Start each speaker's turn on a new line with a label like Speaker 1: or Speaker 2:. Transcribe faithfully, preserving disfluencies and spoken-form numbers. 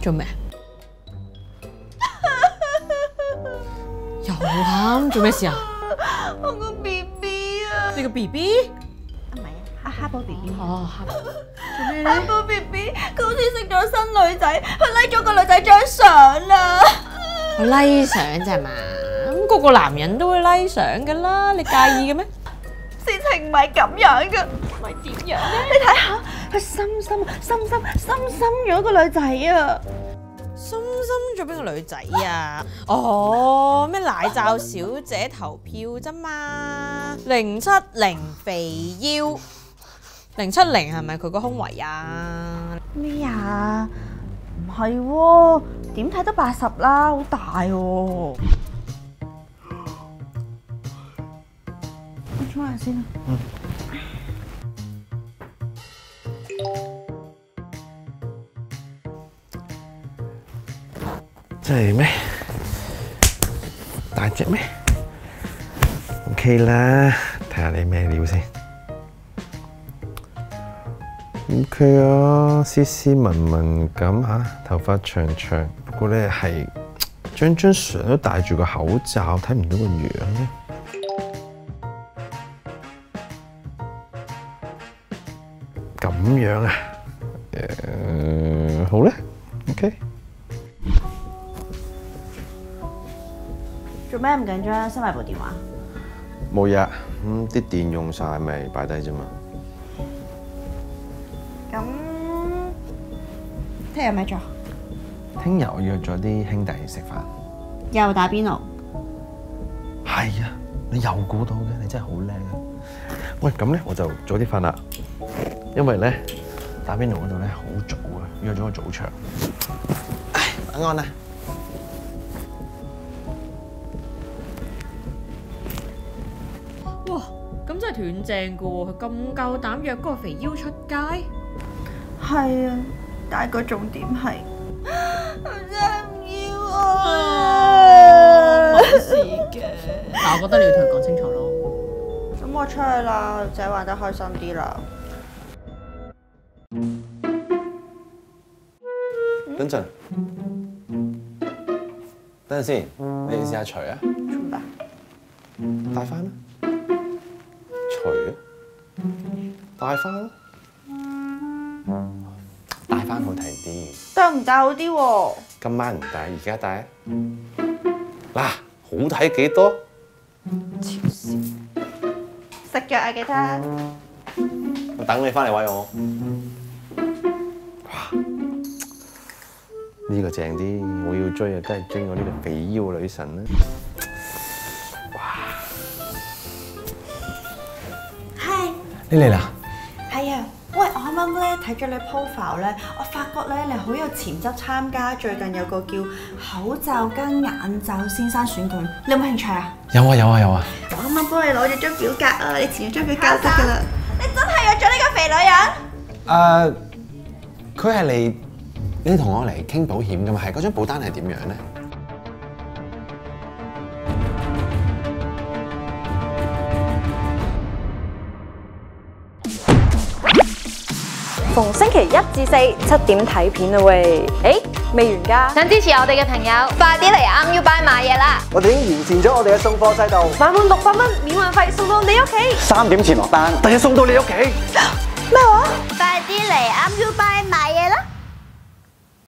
Speaker 1: 做咩？又喊？做咩事啊？
Speaker 2: 我個 B B 啊！
Speaker 1: 你個 B B？
Speaker 2: 唔係啊，阿哈寶 B B。
Speaker 1: 哦，喊做咩咧？
Speaker 2: 哈寶 B B 佢好似識咗新女仔，佢 like 咗個女仔張相啦。
Speaker 1: 我 like 相啫嘛，咁個個男人都會 like 相噶啦，你介意嘅咩？
Speaker 2: 事情唔係咁樣噶，咪點樣咧？你睇下，佢深深深深深深咗個女仔啊！
Speaker 1: 深深咗邊個女仔啊？哦，咩奶罩小姐投票啫嘛？零七零肥腰，零七零係咪佢個胸圍啊？
Speaker 2: 咩啊？唔係喎，點睇都八十啦，好大喎！你沖下先啦。嗯。
Speaker 3: 真係咩？大隻咩 ？OK 啦，睇下你咩料先。OK 啊，斯斯文文咁嚇，頭髮長長，不過咧係張張相都戴住個口罩，睇唔到個樣咧。咁樣啊？誒，好咧 ，OK。
Speaker 2: 做咩唔緊張？收埋部電話。
Speaker 3: 冇嘢，咁啲電用晒咪擺低啫嘛。
Speaker 2: 咁聽日有咩做？
Speaker 3: 聽日我約咗啲兄弟食飯。
Speaker 2: 又打邊爐。
Speaker 3: 係啊，你又估到嘅，你真係好叻啊！喂，咁咧我就早啲瞓啦，因為咧打邊爐嗰度咧好早啊，約咗個早場。唉，晚安啦。
Speaker 1: 哇，咁真係斷正噶喎！佢咁夠膽約嗰個肥腰出街？
Speaker 2: 係啊，但係個重點係，我真係唔要啊！
Speaker 1: 冇事嘅，但我覺得你要同佢講清楚咯。
Speaker 2: 咁我出去啦，女仔玩得開心啲啦。
Speaker 3: 等陣，等陣先，你試下除啊。
Speaker 2: 做咩？
Speaker 3: 戴翻啦。除啊，戴翻啦，戴翻好睇啲。
Speaker 2: 戴唔戴好啲喎？
Speaker 3: 今晚唔戴，而家戴啊！嗱，好睇幾多？
Speaker 2: 黐線！食藥啊，記得。
Speaker 3: 我等你翻嚟餵我。哇！呢個正啲，我要追啊，梗係追我呢個肥腰女神啦！你嚟啦？
Speaker 2: 係啊，喂，我啱啱咧睇咗你 profile 咧，我發覺咧你好有潛質參加最近有個叫口罩跟眼罩先生選舉，你有冇興趣啊？
Speaker 3: 有啊有啊有啊！
Speaker 2: 我啱啱幫你攞咗張表格啊，你填咗張表格得㗎啦。你真係約咗呢個肥女人？
Speaker 3: 誒，佢係嚟你同我嚟傾保險㗎嘛？係嗰張保單係點樣咧？
Speaker 4: 逢星期一至四七點睇片啦喂，誒未完㗎，
Speaker 5: 想支持我哋嘅朋友，快啲嚟啱 U Buy買嘢啦！
Speaker 6: 我哋已經完善咗我哋嘅送貨制度，
Speaker 4: 買滿六百蚊免運費送到你屋企，
Speaker 6: 三點前落單，第一送到你屋企。
Speaker 2: 咩話？
Speaker 5: 快啲嚟啱 U Buy